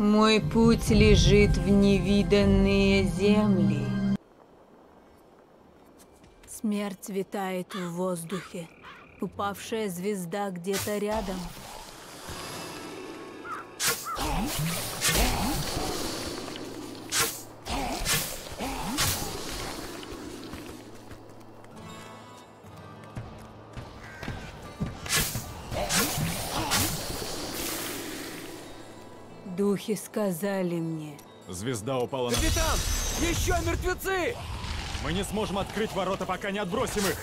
Мой путь лежит в невиданные земли. Смерть витает в воздухе. Упавшая звезда где-то рядом. Духи сказали мне. Звезда упала на... Капитан! Еще мертвецы! Мы не сможем открыть ворота, пока не отбросим их!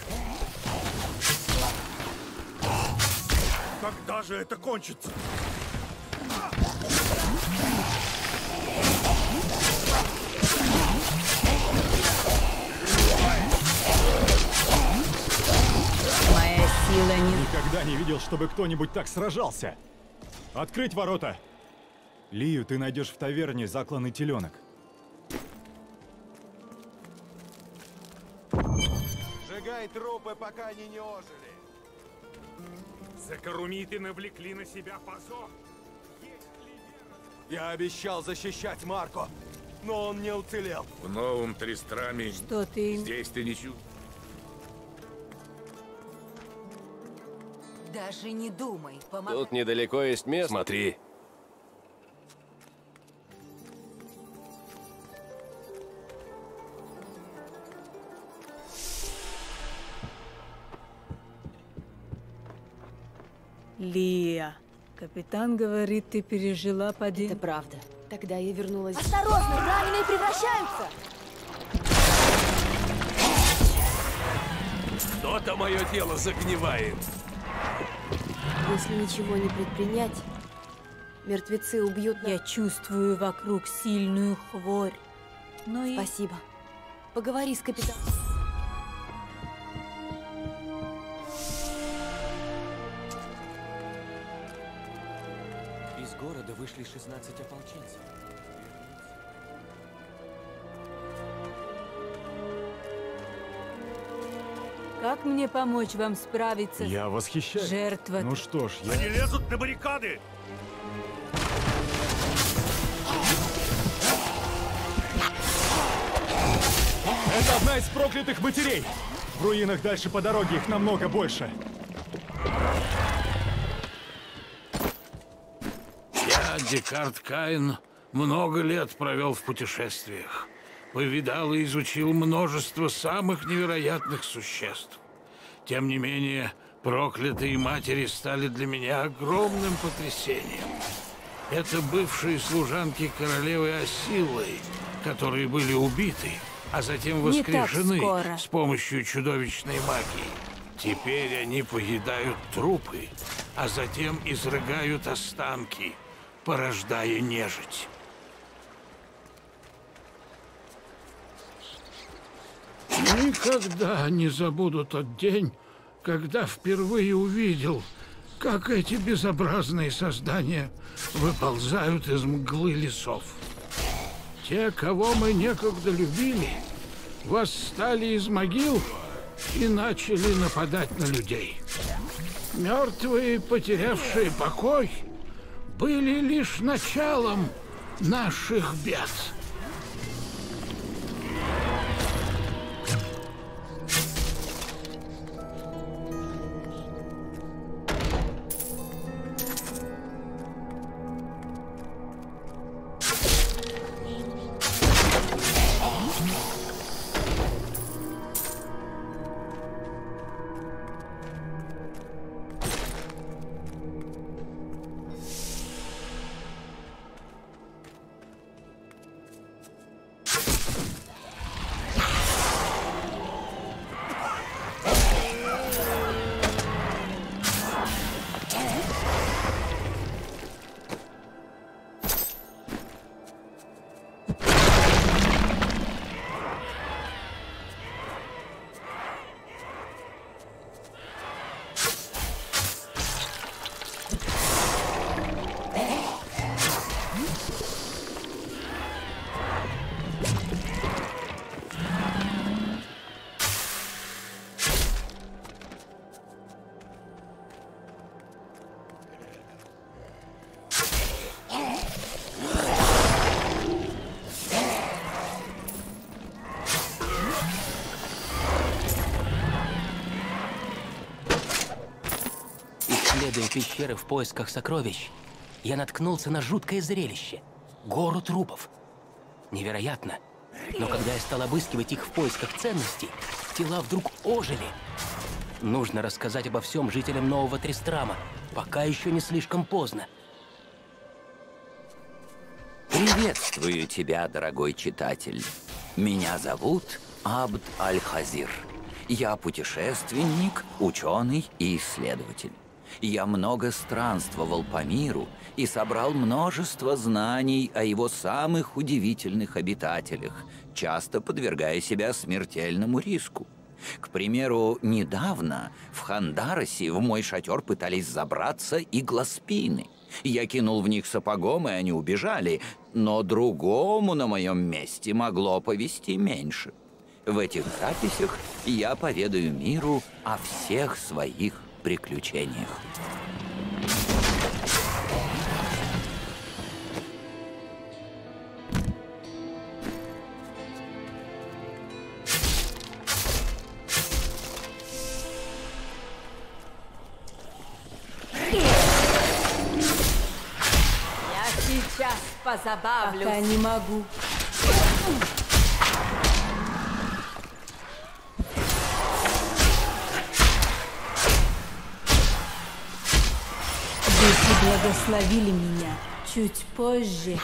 Когда же это кончится? Моя сила не... Никогда не видел, чтобы кто-нибудь так сражался! Открыть ворота! Лию ты найдешь в таверне «Закланный теленок». Сжигай трупы, пока они не ожили. Закарумиты навлекли на себя позор. Я обещал защищать Марко, но он не уцелел. В новом Тристраме Что ты... здесь ты не чувствуешь. Даже не думай помогать. Тут недалеко есть место. Смотри. Лия, капитан говорит, ты пережила падение. Это правда. Тогда я вернулась... Осторожно, раненые превращаются! Что-то мое тело загнивает. Если ничего не предпринять, мертвецы убьют нас. Я чувствую вокруг сильную хворь. Но и... Спасибо. Поговори с капитаном. Из города вышли 16 ополченцев. Как мне помочь вам справиться Я с... восхищаюсь. Жертва... Ну что ж, я... Они лезут на баррикады! Это одна из проклятых матерей! В руинах дальше по дороге их намного больше. Я, Декарт Каин, много лет провел в путешествиях. Повидал и изучил множество самых невероятных существ. Тем не менее, проклятые матери стали для меня огромным потрясением. Это бывшие служанки королевы Асилы, которые были убиты, а затем Не так воскрешены скоро. с помощью чудовищной магии. Теперь они поедают трупы, а затем изрыгают останки, порождая нежить. Никогда не забуду тот день, когда впервые увидел, как эти безобразные создания выползают из мглы лесов. Те, кого мы некогда любили, восстали из могил и начали нападать на людей. Мертвые, потерявшие покой, были лишь началом наших бед. Исследуя пещеры в поисках сокровищ, я наткнулся на жуткое зрелище – гору трупов. Невероятно, но когда я стал обыскивать их в поисках ценностей, тела вдруг ожили. Нужно рассказать обо всем жителям Нового Тристрама, пока еще не слишком поздно. Приветствую тебя, дорогой читатель. Меня зовут Абд Аль-Хазир. Я путешественник, ученый и исследователь. Я много странствовал по миру и собрал множество знаний о его самых удивительных обитателях, часто подвергая себя смертельному риску. К примеру, недавно в Хандаросе в мой шатер пытались забраться иглоспины. Я кинул в них сапогом, и они убежали, но другому на моем месте могло повести меньше. В этих записях я поведаю миру о всех своих приключениях. Я сейчас позабавлюсь. Пока не могу. Духи благословили меня чуть позже.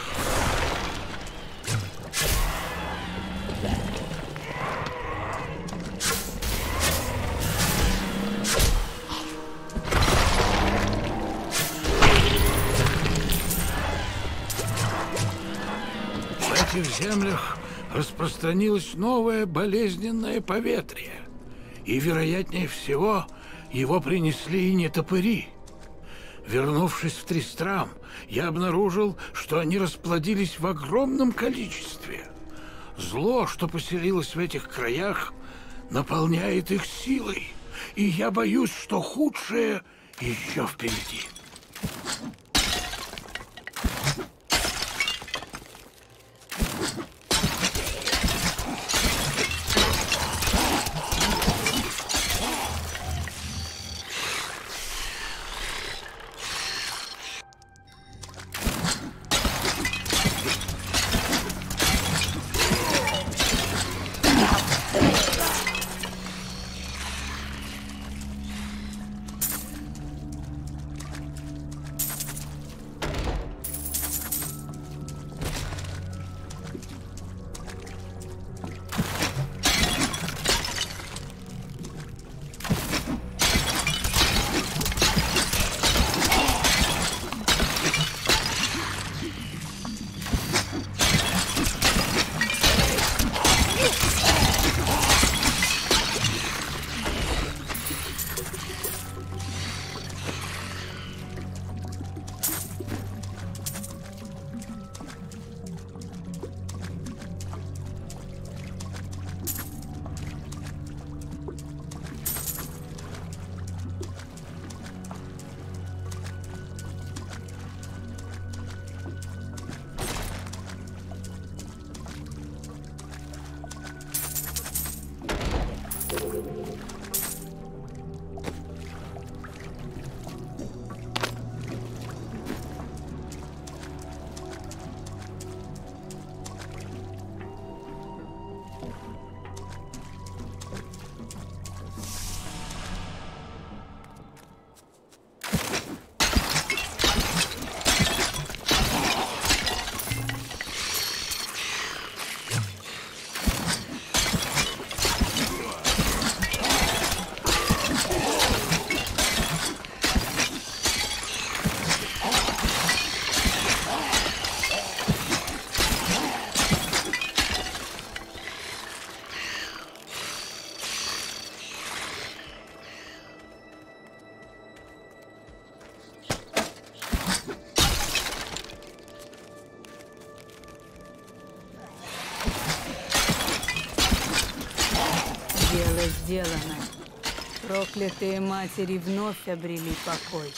В этих землях распространилось новое болезненное поветрие. И, вероятнее всего, его принесли нетопыри. Вернувшись в Тристрам, я обнаружил, что они расплодились в огромном количестве. Зло, что поселилось в этих краях, наполняет их силой. И я боюсь, что худшее еще впереди. Дело сделано. Проклятые матери вновь обрели покой.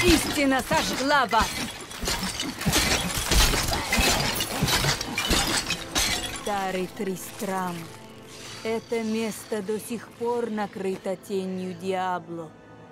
Истина сожгла вас! Старый Тристрам. Это место до сих пор накрыто тенью Диабло.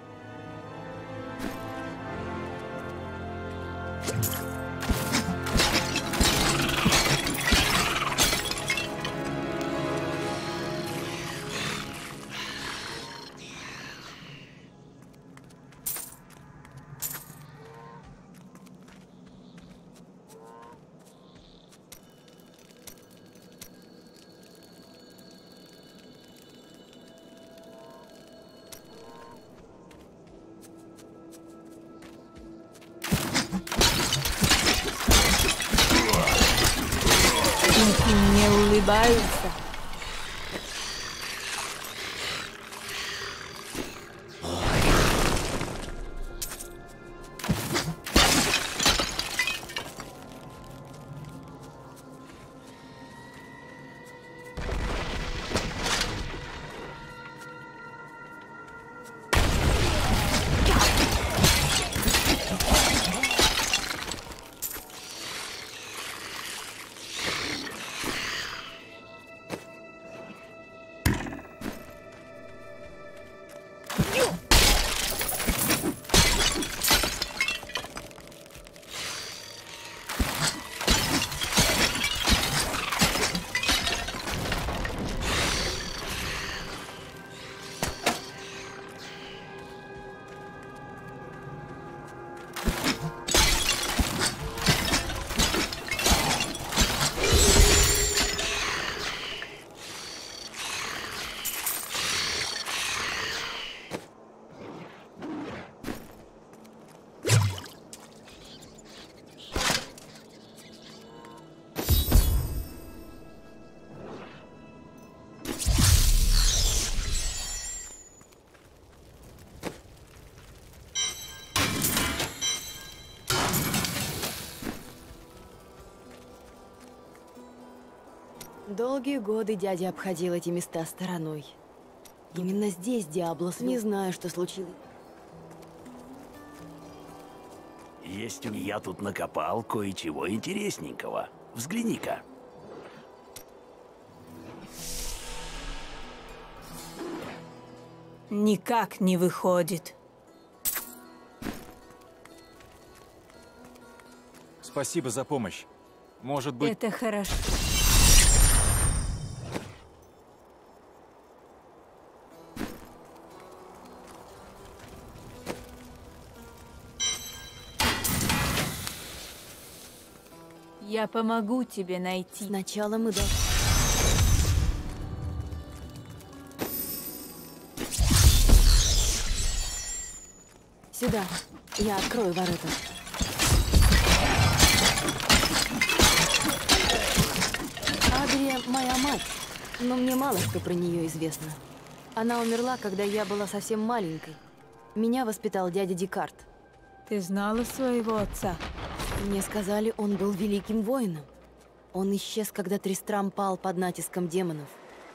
Не улыбаются. Долгие годы дядя обходил эти места стороной. Именно здесь Диабло. Не знаю, что случилось. Я тут накопал кое-чего интересненького. Взгляни-ка. Никак не выходит. Спасибо за помощь. Может быть... Это хорошо. Я помогу тебе найти. Сначала мы должны... Сюда. Я открою ворота. Адрия моя мать, но мне мало что про нее известно. Она умерла, когда я была совсем маленькой. Меня воспитал дядя Декарт. Ты знала своего отца? Мне сказали, он был великим воином. Он исчез, когда Тристрам пал под натиском демонов.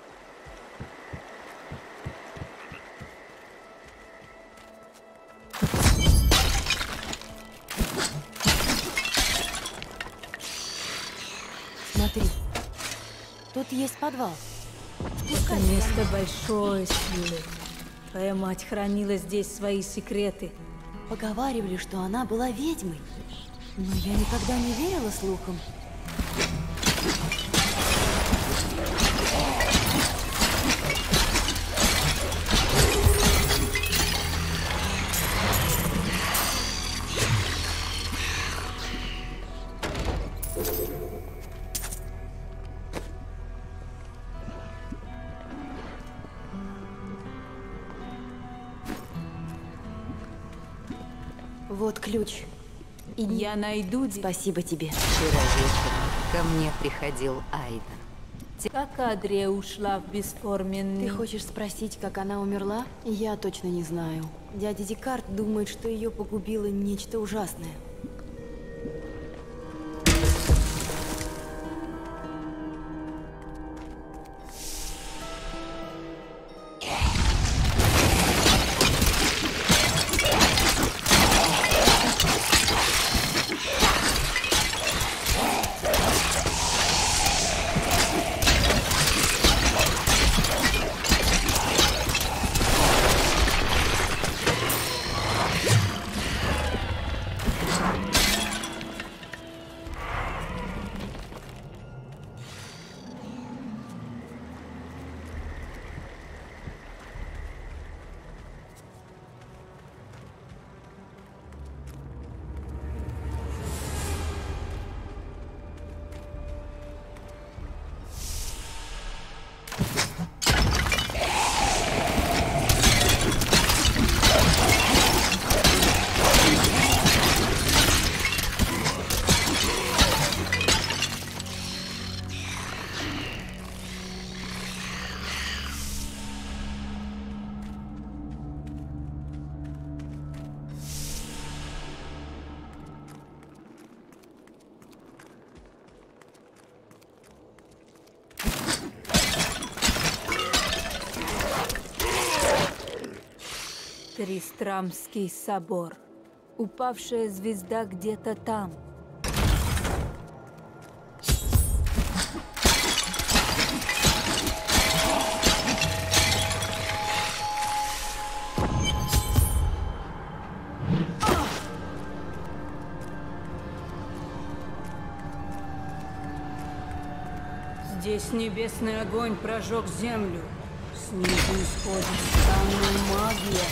Смотри, тут есть подвал. Это место большой силы. Твоя мать хранила здесь свои секреты. Поговаривали, что она была ведьмой. Но я никогда не верила слухам. Вот ключ. И я найду... Спасибо тебе. Вчера вечером ко мне приходил Айден. Как Адрия ушла в бесформенный... Ты хочешь спросить, как она умерла? Я точно не знаю. Дядя Декарт думает, что ее погубило нечто ужасное. Тристрамский собор. Упавшая звезда где-то там. Здесь небесный огонь прожег землю. Снизу исходит странная магия.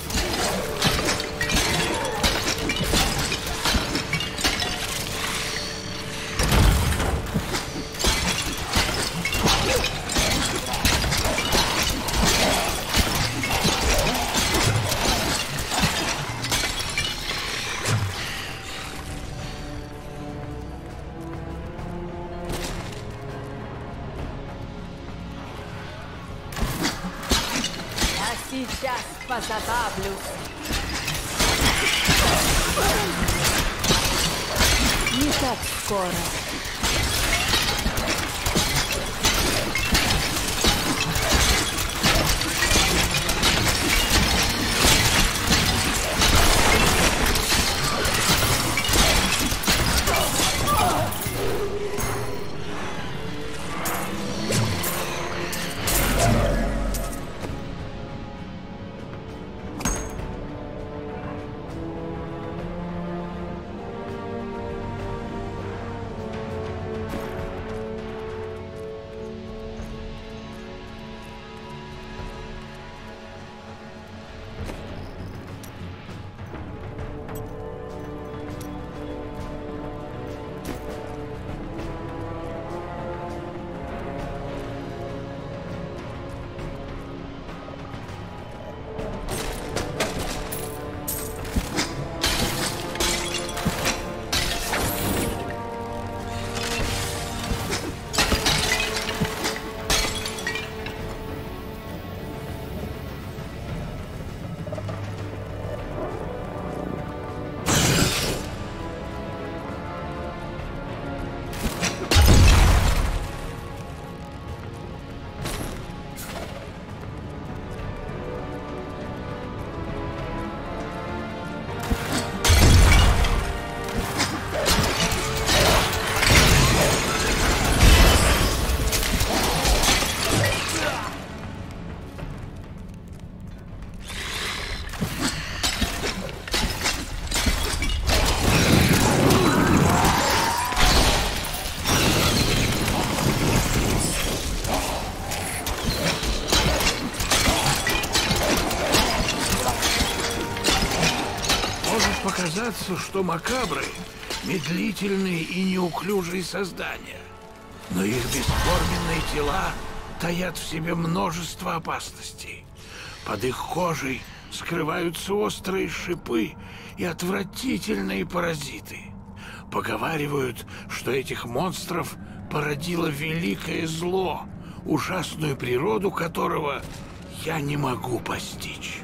Сейчас позабавлюсь. Не так скоро. Показаться, что макабры — медлительные и неуклюжие создания, но их бесформенные тела таят в себе множество опасностей. Под их кожей скрываются острые шипы и отвратительные паразиты. Поговаривают, что этих монстров породило великое зло, ужасную природу которого я не могу постичь.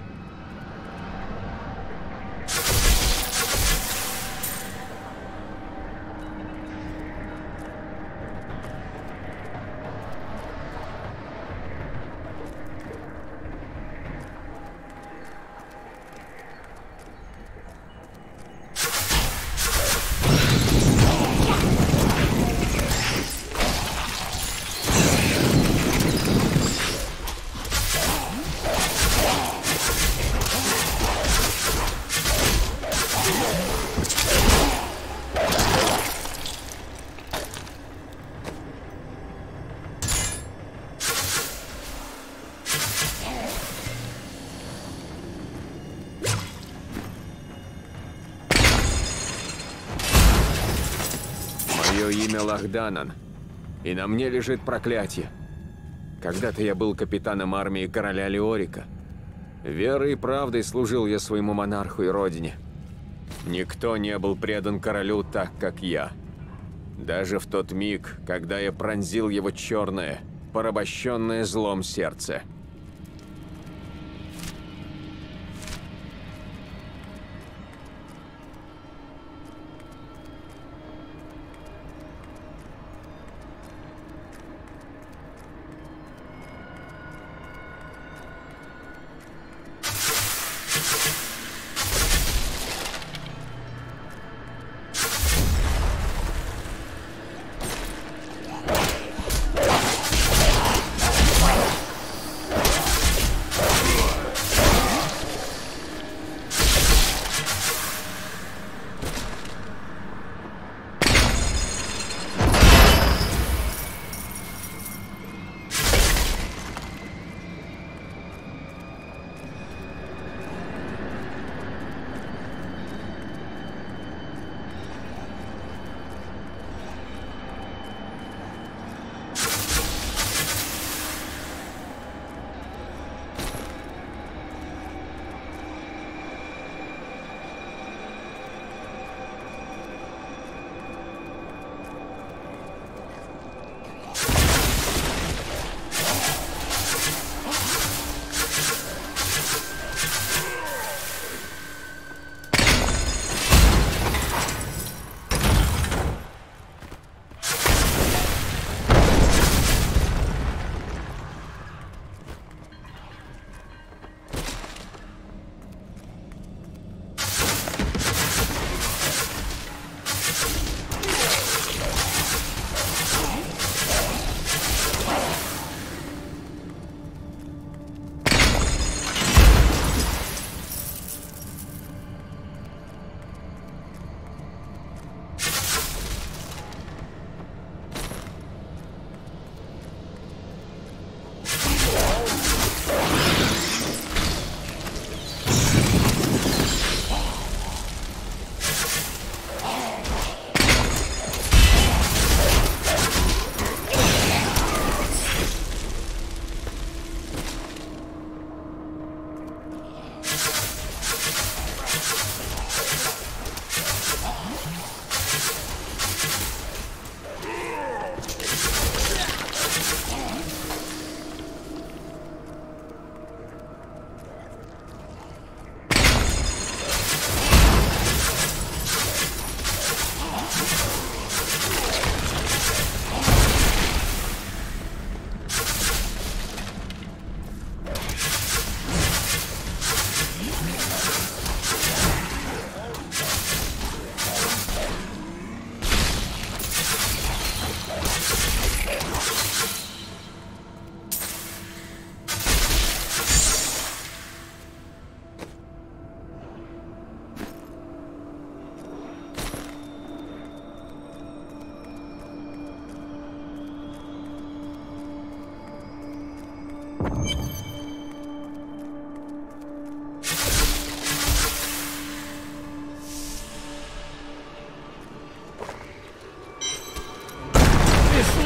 Мое имя Лахданан, и на мне лежит проклятие. Когда-то я был капитаном армии короля Леорика. Верой и правдой служил я своему монарху и родине. Никто не был предан королю так, как я. Даже в тот миг, когда я пронзил его черное, порабощенное злом сердце.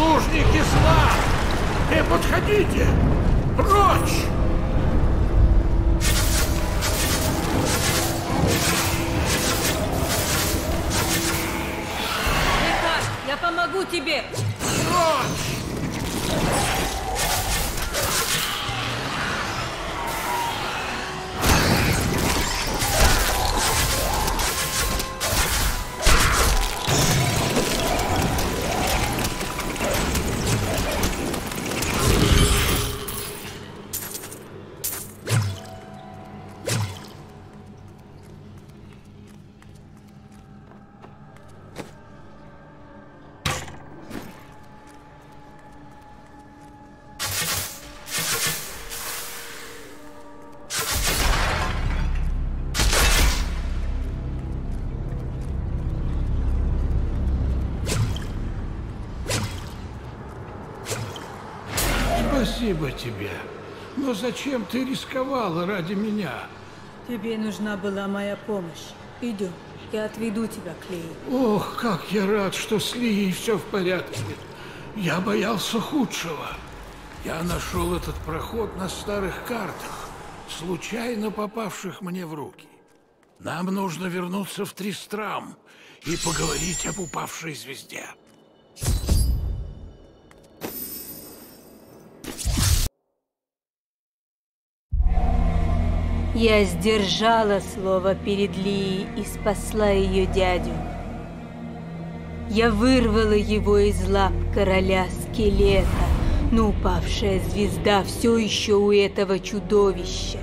прислужники зла! Не подходите! Прочь! Рикард, я помогу тебе! Прочь! Спасибо тебе. Но зачем ты рисковала ради меня? Тебе нужна была моя помощь. Идем, я отведу тебя к Лии. Ох, как я рад, что с Лией все в порядке. Я боялся худшего. Я нашел этот проход на старых картах, случайно попавших мне в руки. Нам нужно вернуться в Тристрам и поговорить об упавшей звезде. Я сдержала слово перед Лией и спасла ее дядю. Я вырвала его из лап короля скелета, но упавшая звезда все еще у этого чудовища.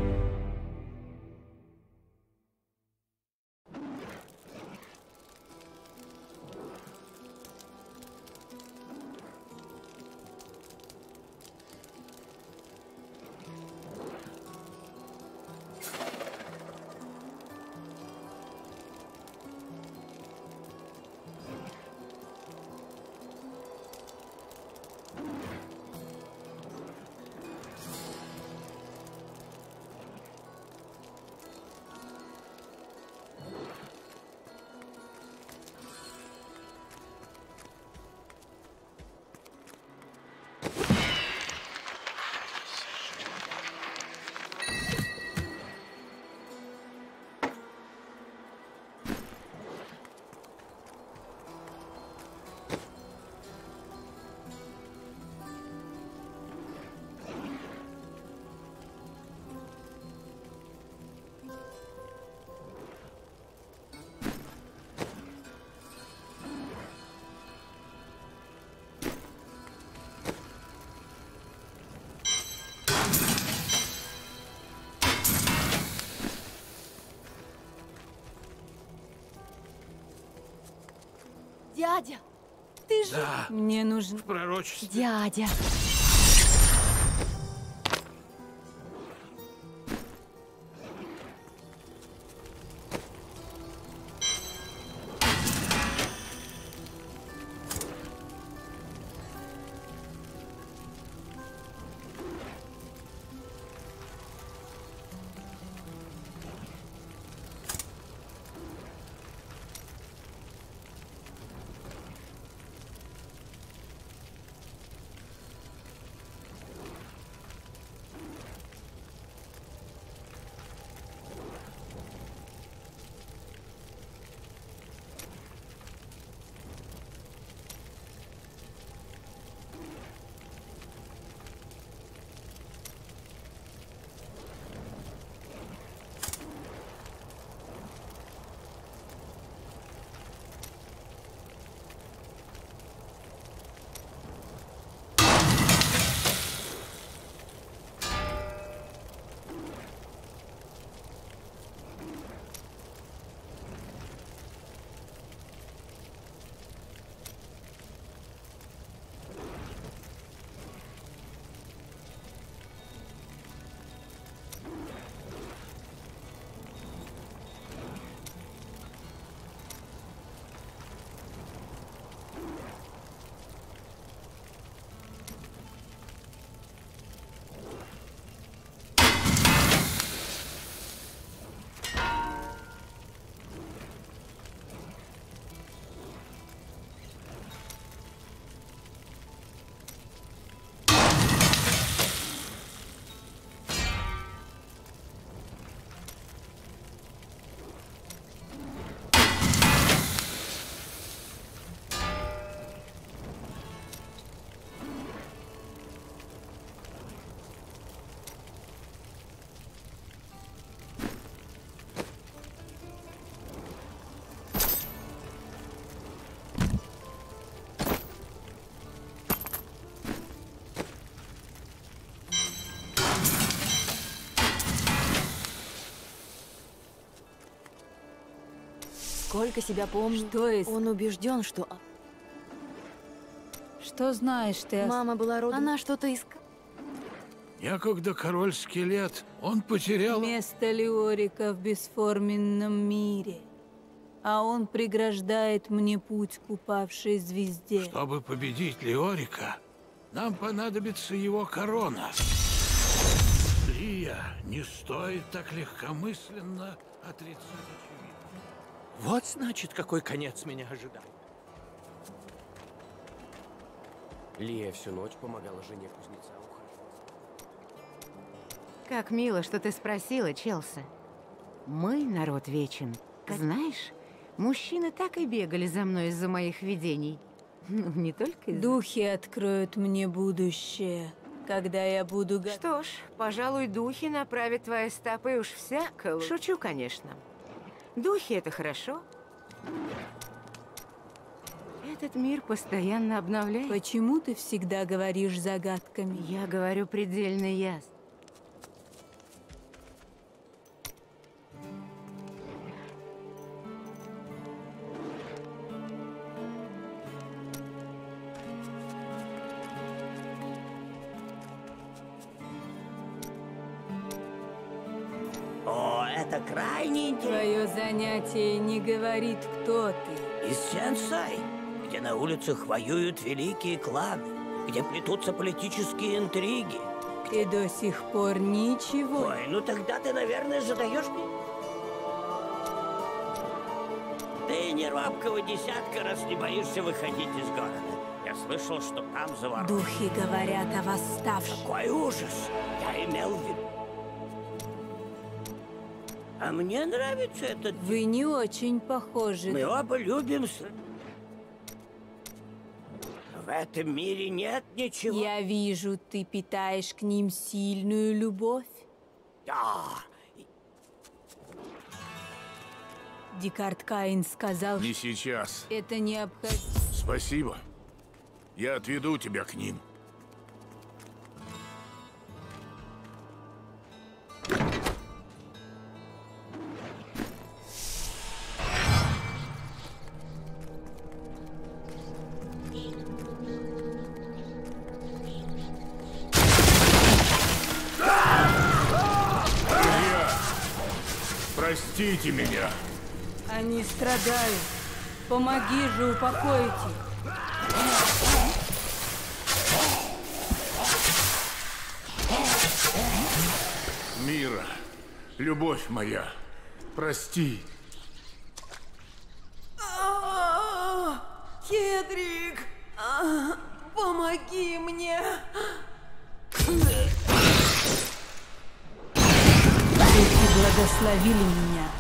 Дядя, ты же... Да, Мне нужен... в пророчестве. Дядя. Сколько себя помню, он убежден, что... Что знаешь ты? Мама была родом. Она что-то искала. Некогда король-скелет, он потерял... Место Леорика в бесформенном мире. А он преграждает мне путь к упавшей звезде. Чтобы победить Леорика, нам понадобится его корона. Лия, не стоит так легкомысленно отрицать очевидное. Вот значит, какой конец меня ожидал. Лия всю ночь помогала жене кузнеца ухаживать. Как мило, что ты спросила, Челси. Мы народ вечен. Знаешь, мужчины так и бегали за мной из-за моих видений. Ну, не только из-за... Духи откроют мне будущее, когда я буду... Что ж, пожалуй, духи направят твои стопы уж всяко. Шучу, конечно. Духи — это хорошо. Этот мир постоянно обновляется. Почему ты всегда говоришь загадками? Я говорю предельно ясно. О, это крайне интересно. Твое занятие не говорит, кто ты. Из Сенсай, где на улицах воюют великие кланы, где плетутся политические интриги. Ты до сих пор ничего. Ой, ну тогда ты, наверное, задаешь мне... Ты не робкого десятка, раз не боишься выходить из города. Я слышал, что там заворот. Духи говорят о восставших. Какой ужас! Я имел в виду. А мне нравится этот... Вы не очень похожи. Мы оба любим... В этом мире нет ничего. Я вижу, ты питаешь к ним сильную любовь. Да. Декарт Каин сказал... Не сейчас. Это необходимо. Спасибо. Я отведу тебя к ним. Простите меня. Они страдают. Помоги же упокоить их. Мира, любовь моя, прости. Хедрик, помоги мне. Духи благословили меня.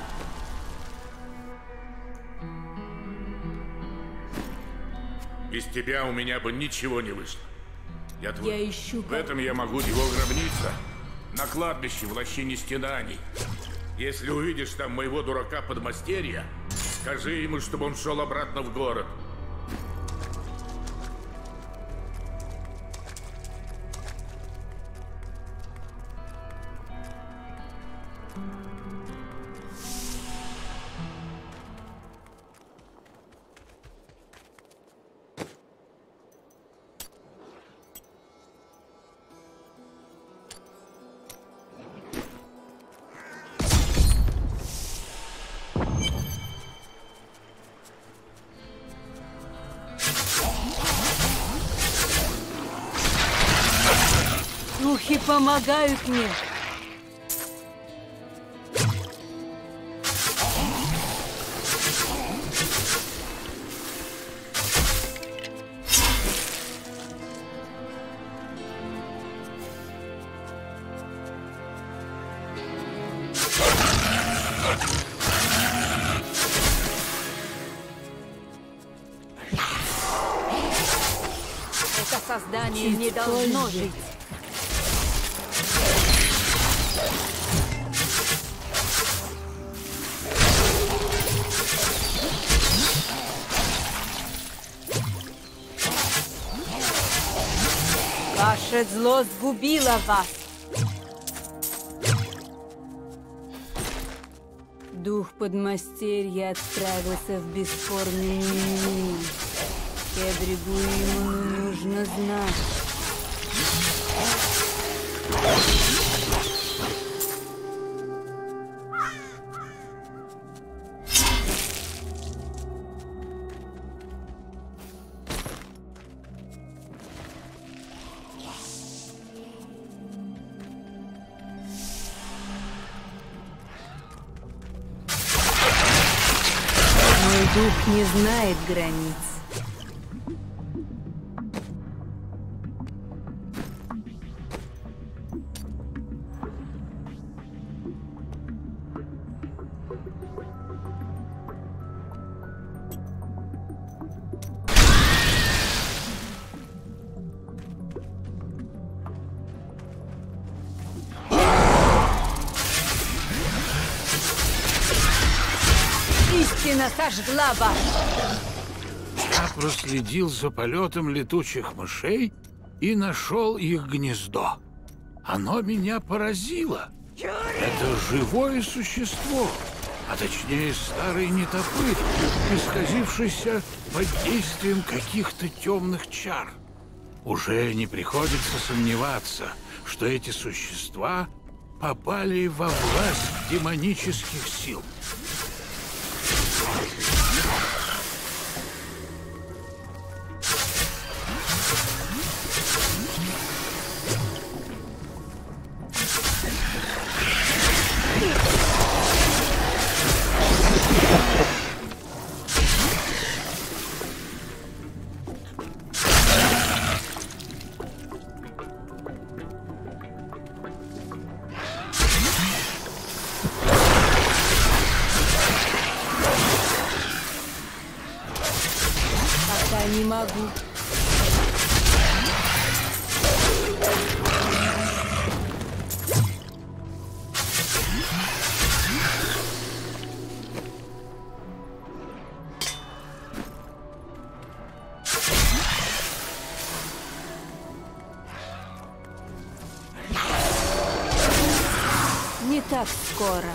Без тебя у меня бы ничего не вышло. Я твой. Я ищу... В этом я могу его гробница. На кладбище в лощине стенаний. Если увидишь там моего дурака-подмастерья, скажи ему, чтобы он шел обратно в город. Духи помогают мне. Это создание не должно жить. Ваше зло сгубило вас. дух подмастерья отправился в бесформенный мир. Эдригу ему нужно знать. Дух не знает границ. Истина сожгла вас! Я проследил за полетом летучих мышей и нашел их гнездо. Оно меня поразило. Это живое существо, а точнее старый нетопырь, исказившийся под действием каких-то темных чар. Уже не приходится сомневаться, что эти существа попали во власть демонических сил. Не могу. Не так скоро.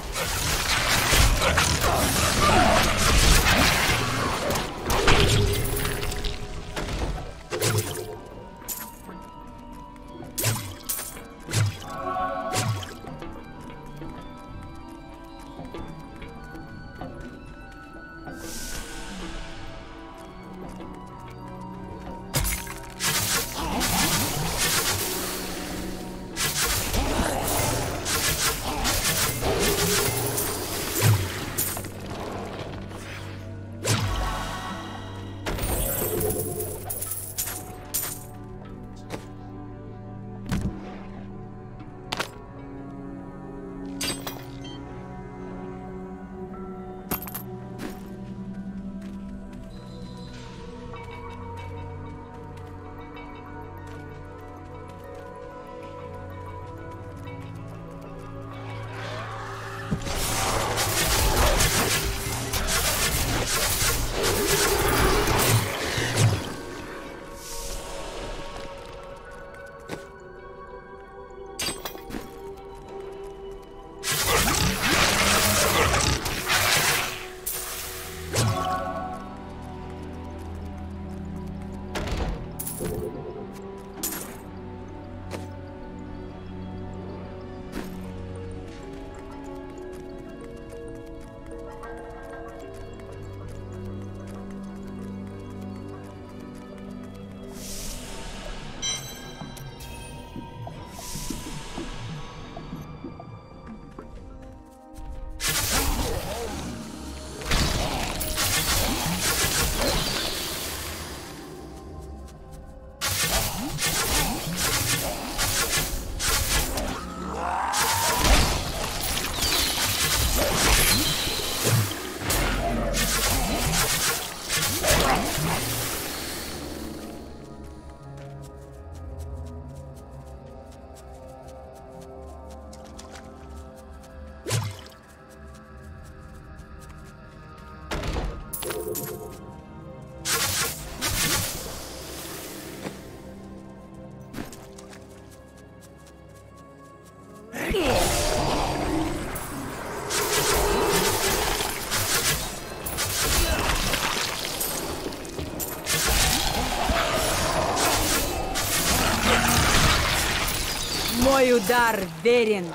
Мой удар верен.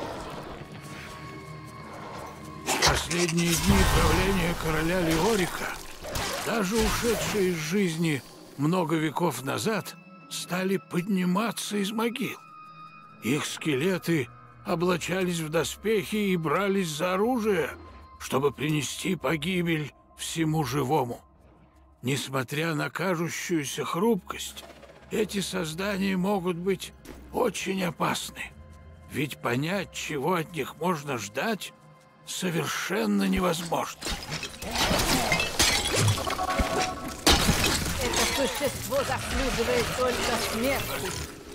В последние дни правления короля Леорика даже ушедшие из жизни много веков назад стали подниматься из могил. Их скелеты облачались в доспехи и брались за оружие, чтобы принести погибель всему живому. Несмотря на кажущуюся хрупкость, эти создания могут быть очень опасны. Ведь понять, чего от них можно ждать, совершенно невозможно. Это существо заслуживает только смерти.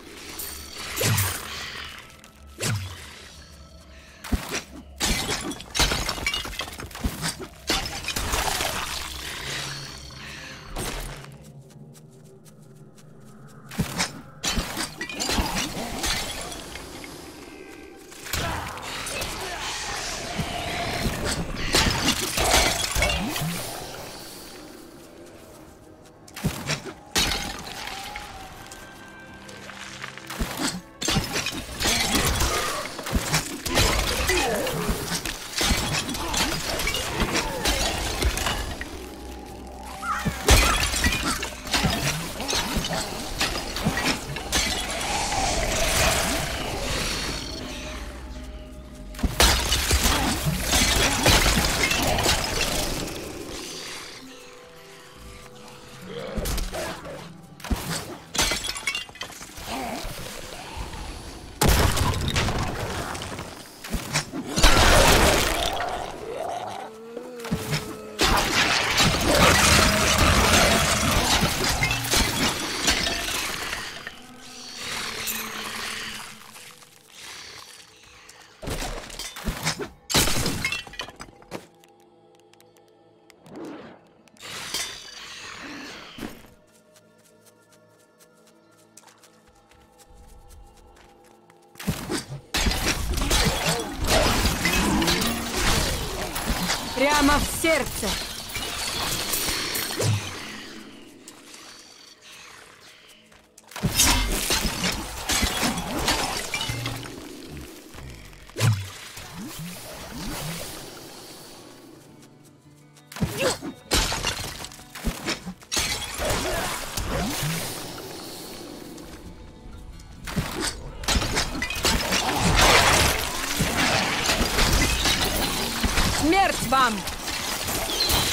Прямо в сердце. Смерть вам!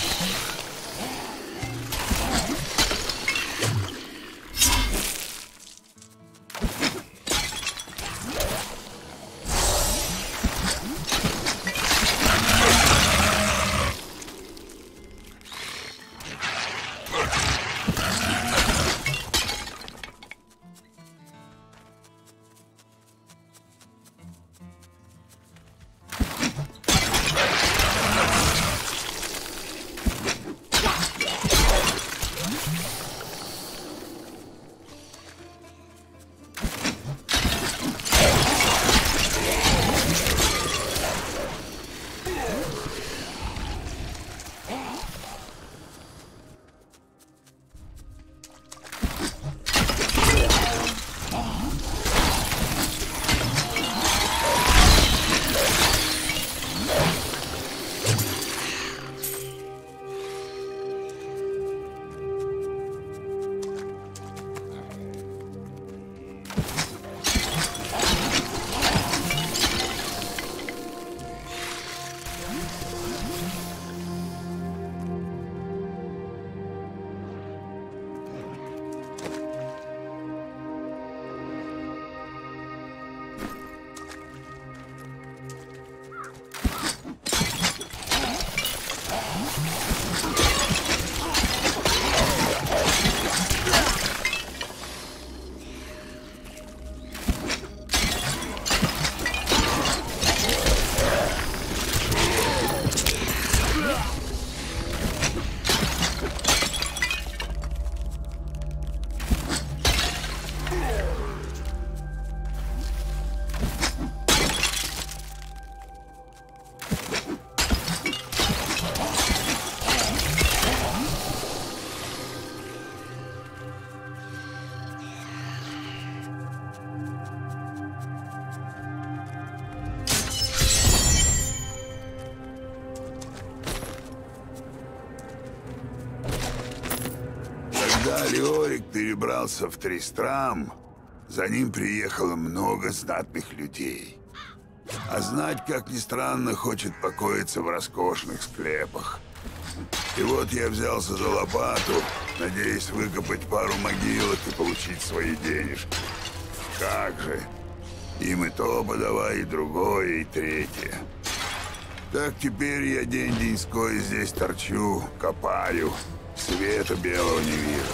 Когда Леорик перебрался в Тристрам, за ним приехало много знатных людей. А знать, как ни странно, хочет покоиться в роскошных склепах. И вот я взялся за лопату, надеясь выкопать пару могилок и получить свои денежки. Как же. Им и то подавай, и другое, и третье. Так теперь я день-деньской здесь торчу, копаю. Света белого не вижу.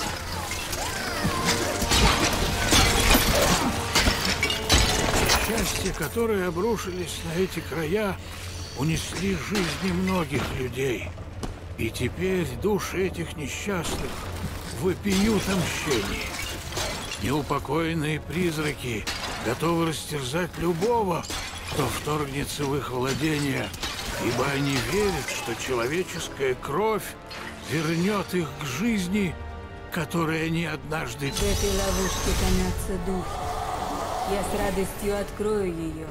Счастья, которые обрушились на эти края, унесли жизни многих людей. И теперь души этих несчастных вопиют о мщении. Неупокоенные призраки готовы растерзать любого, кто вторгнется в их владение, ибо они верят, что человеческая кровь вернет их к жизни, которой они однажды... В этой ловушке томятся духи. Я с радостью открою ее.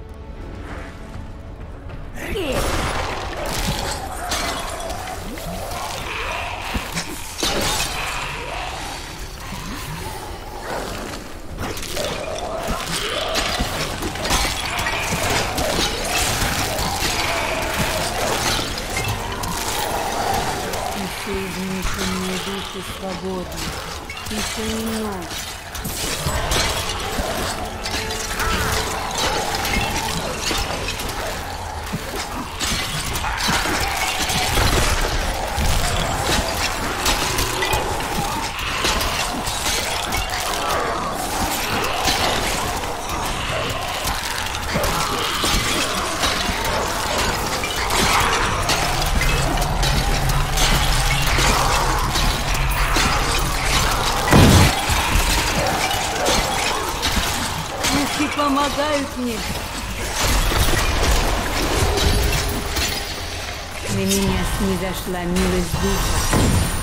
Еще измученные души свободны. Еще немного. Помогают мне. На меня снизошла милость духа.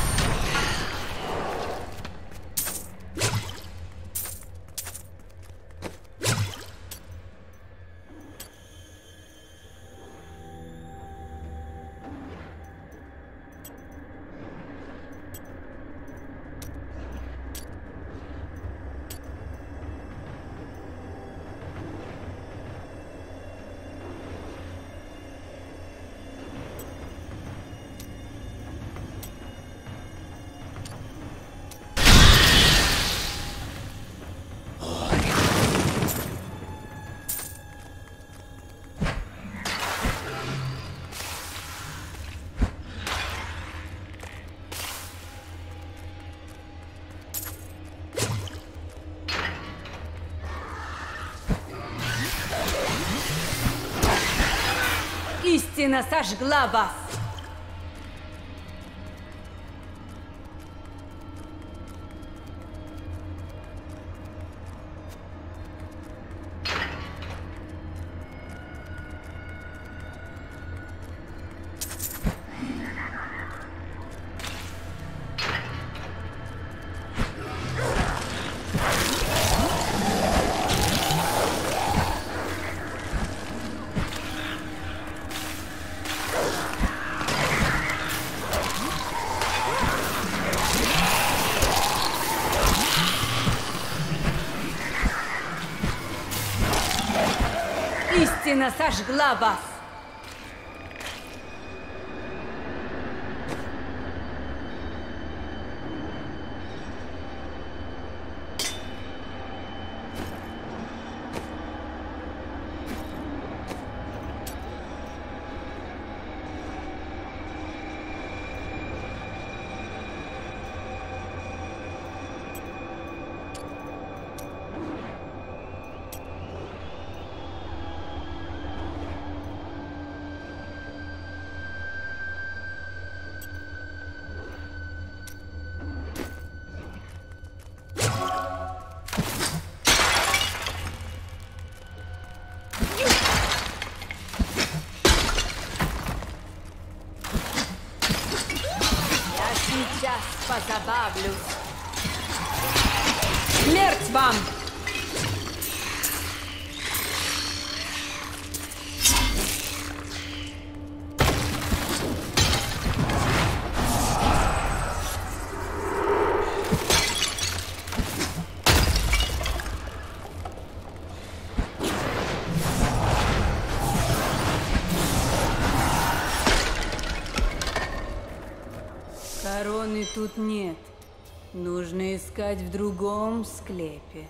Истина сожгла вас! Истина сожгла вас! Сейчас позабавлюсь. Смерть вам! короны тут нет. Нужно искать в другом склепе.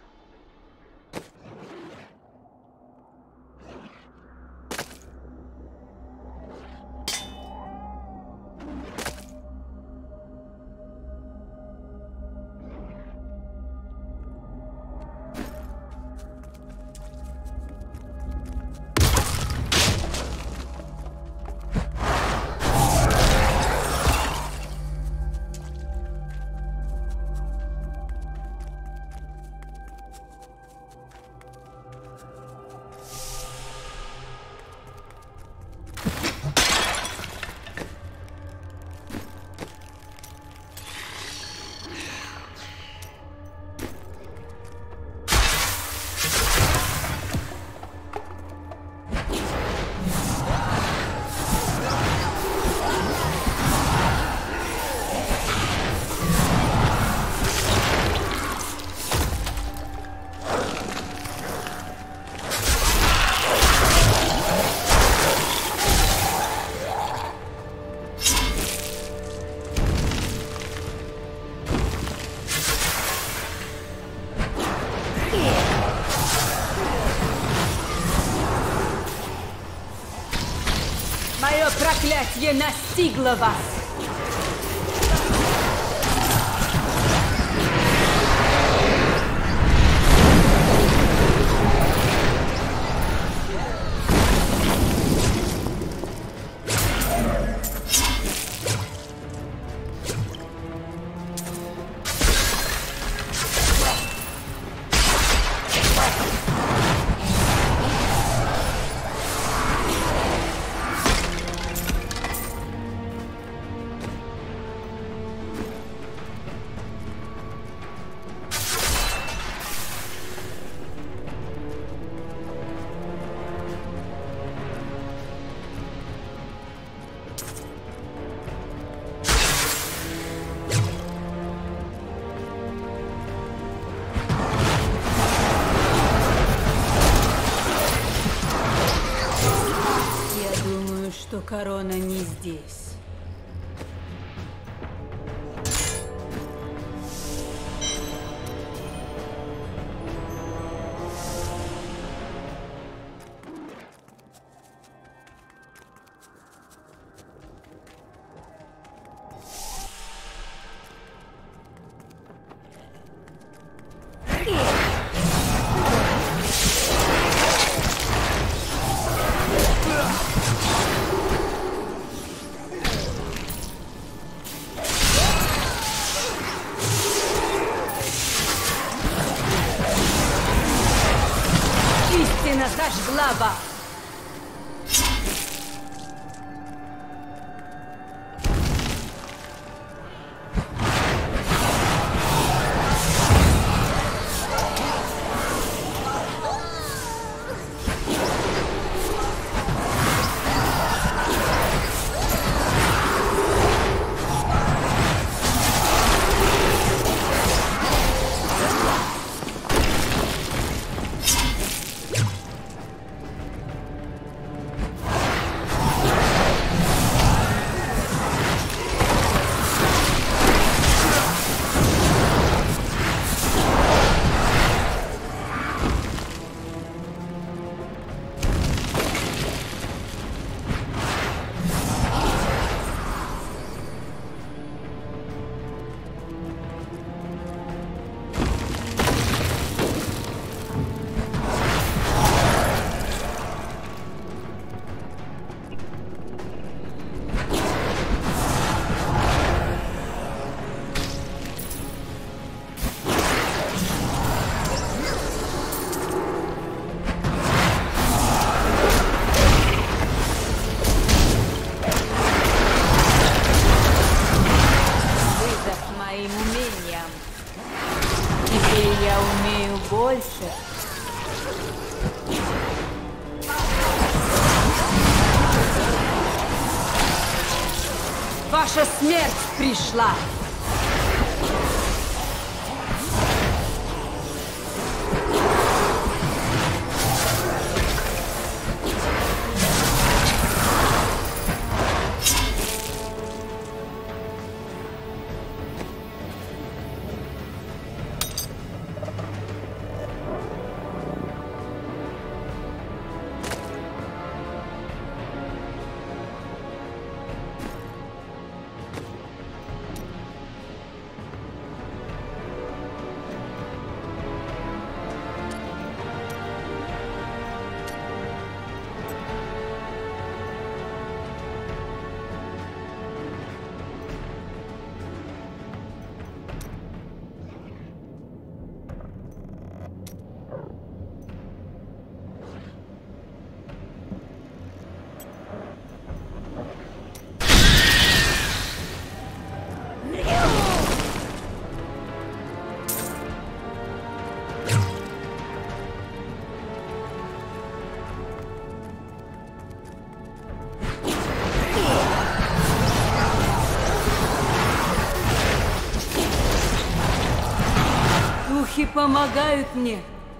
Мое проклятие настигло вас! Что корона не здесь. Истина зажгла вас! Больше. Ваша смерть пришла. Духи помогают мне.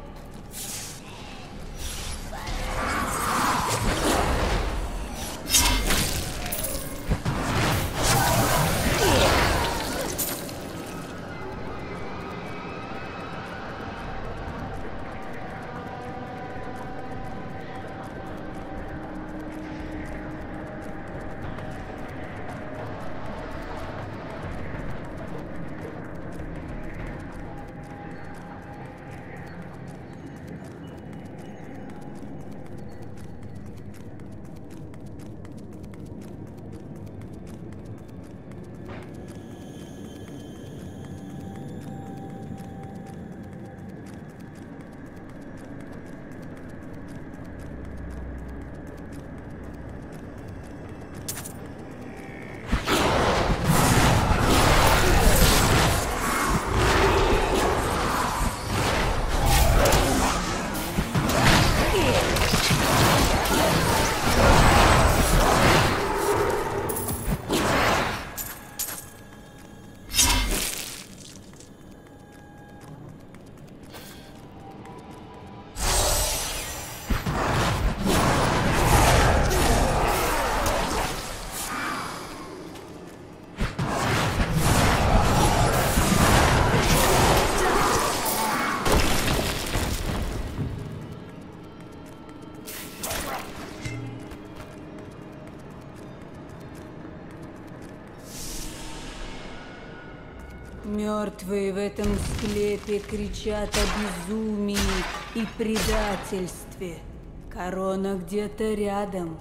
Мертвые в этом склепе кричат о безумии и предательстве. Корона где-то рядом.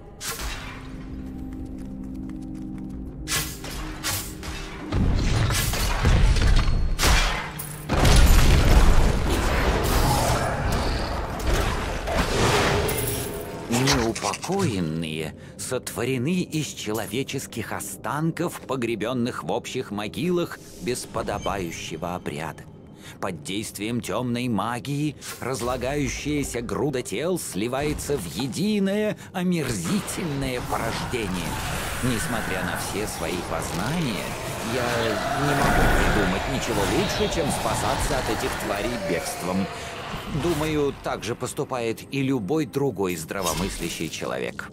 Неупокоенные сотворены из человеческих останков, погребенных в общих могилах без подобающего обряда. Под действием темной магии разлагающаяся груда тел сливается в единое омерзительное порождение. Несмотря на все свои познания, я не могу придумать ничего лучше, чем спасаться от этих тварей бегством. Думаю, так же поступает и любой другой здравомыслящий человек.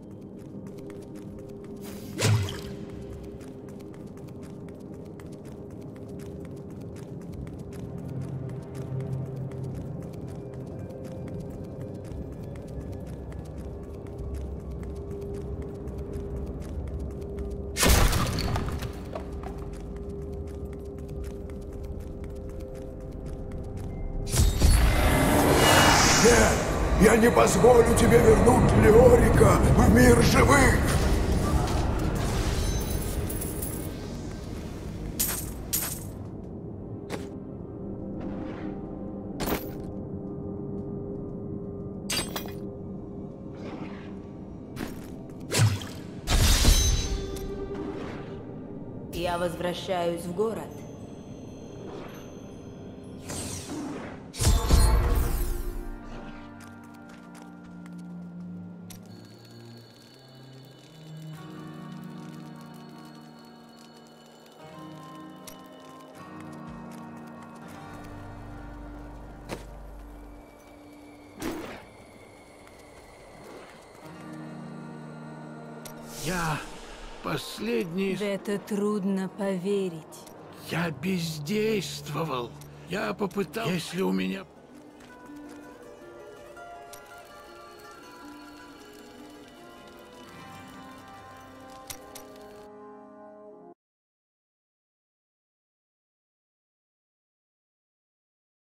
Я не позволю тебе вернуть Леорика в мир живых! Я возвращаюсь в город. Я последний... В это трудно поверить. Я бездействовал. Я попытался... Если у меня...